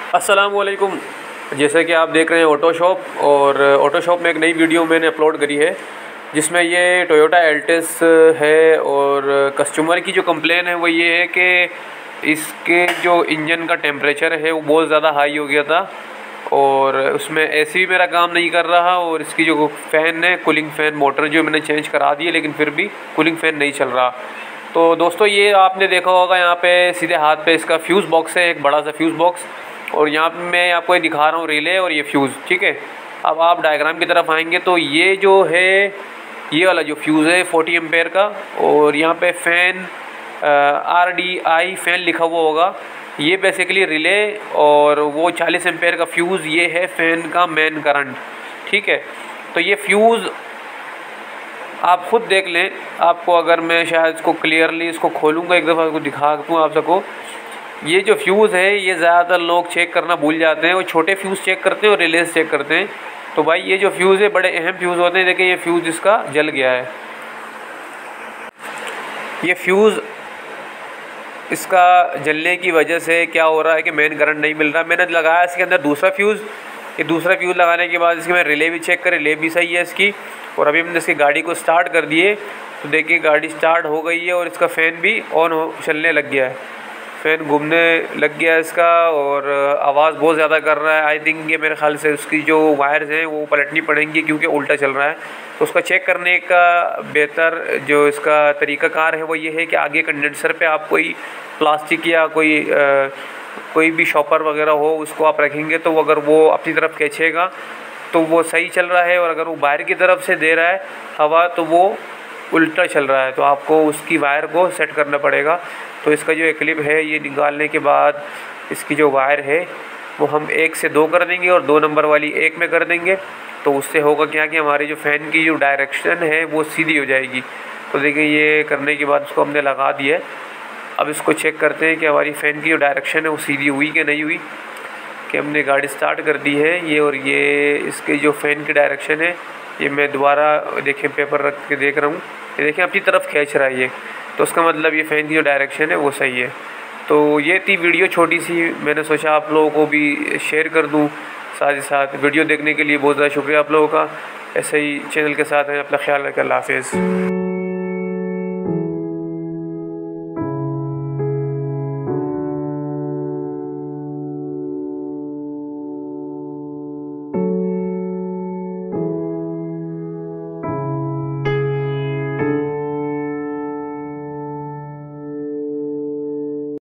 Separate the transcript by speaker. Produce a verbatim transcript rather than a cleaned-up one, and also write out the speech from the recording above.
Speaker 1: अस्सलामुअलैकुम। जैसे कि आप देख रहे हैं ऑटो शॉप, और ऑटो शॉप में एक नई वीडियो मैंने अपलोड करी है जिसमें ये टोयोटा एल्टिस है। और कस्टमर की जो कंप्लेन है वो ये है कि इसके जो इंजन का टेम्परेचर है वो बहुत ज़्यादा हाई हो गया था, और उसमें एसी भी मेरा काम नहीं कर रहा, और इसकी जो फ़ैन है, कूलिंग फ़ैन मोटर जो मैंने चेंज करा दी है, लेकिन फिर भी कूलिंग फ़ैन नहीं चल रहा। तो दोस्तों, ये आपने देखा होगा यहाँ पे सीधे हाथ पे इसका फ्यूज़ बॉक्स है, एक बड़ा सा फ्यूज़ बॉक्स। और यहाँ पे मैं आपको ये दिखा रहा हूँ रिले और ये फ्यूज़, ठीक है। अब आप डायग्राम की तरफ आएंगे तो ये जो है, ये वाला जो फ्यूज़ है फोर्टी एम्पेयर का, और यहाँ पे fan R D I fan लिखा हुआ होगा, ये बेसिकली रिले, और वो चालीस एम्पेयर का फ्यूज़ ये है फ़ैन का मेन करंट, ठीक है। तो ये फ्यूज़ आप खुद देख लें, आपको अगर मैं शायद इसको क्लियरली इसको खोलूँगा एक दफ़ा, इसको दिखा दूँ आप सबको। ये जो फ्यूज़ है ये ज़्यादातर लोग चेक करना भूल जाते हैं, वो छोटे फ्यूज़ चेक करते हैं और रिलेस चेक करते हैं। तो भाई ये जो फ्यूज़ है बड़े अहम फ्यूज़ होते हैं। देखिए ये फ्यूज़ इसका जल गया है, ये फ्यूज़ इसका जलने की वजह से क्या हो रहा है कि मेन करंट नहीं मिल रहा। मैंने लगाया इसके अंदर दूसरा फ्यूज़, ये दूसरा फ्यूज़ लगाने के बाद इसकी मैं रिले भी चेक कर, रिले भी सही है इसकी। और अभी हमने इसकी गाड़ी को स्टार्ट कर दिए तो देखिए गाड़ी स्टार्ट हो गई है, और इसका फ़ैन भी ऑन हो चलने लग गया है, फ़ैन घूमने लग गया है इसका, और आवाज़ बहुत ज़्यादा कर रहा है। आई थिंक ये मेरे ख्याल से उसकी जो वायर्स हैं वो पलटनी पड़ेंगी, क्योंकि उल्टा चल रहा है। तो उसका चेक करने का बेहतर जो इसका तरीक़ाकार है वो ये है कि आगे कंडेंसर पे आप कोई प्लास्टिक या कोई आ, कोई भी शॉपर वगैरह हो उसको आप रखेंगे, तो अगर वो अपनी तरफ खींचेगा तो वो सही चल रहा है, और अगर वो बाहर की तरफ से दे रहा है हवा तो वो उल्टा चल रहा है। तो आपको उसकी वायर को सेट करना पड़ेगा। तो इसका जो एक क्लिप है ये निकालने के बाद इसकी जो वायर है वो हम एक से दो कर देंगे और दो नंबर वाली एक में कर देंगे। तो उससे होगा क्या कि हमारी जो फ़ैन की जो डायरेक्शन है वो सीधी हो जाएगी। तो देखिए ये करने के बाद उसको हमने लगा दिया। अब इसको चेक करते हैं कि हमारी फ़ैन की जो डायरेक्शन है वो सीधी हुई कि नहीं हुई। कि हमने गाड़ी स्टार्ट कर दी है ये, और ये इसके जो फ़ैन की डायरेक्शन है ये मैं दोबारा देखें पेपर रख के देख रहा हूँ, ये देखें अपनी तरफ खींच रहा है ये। तो उसका मतलब ये फ़ैन की जो डायरेक्शन है वो सही है। तो ये थी वीडियो छोटी सी, मैंने सोचा आप लोगों को भी शेयर कर दूँ। साथ ही साथ वीडियो देखने के लिए बहुत ज़्यादा शुक्रिया आप लोगों का। ऐसे ही चैनल के साथ हैं, अपना ख्याल रखें। अल्लाह हाफ़िज़।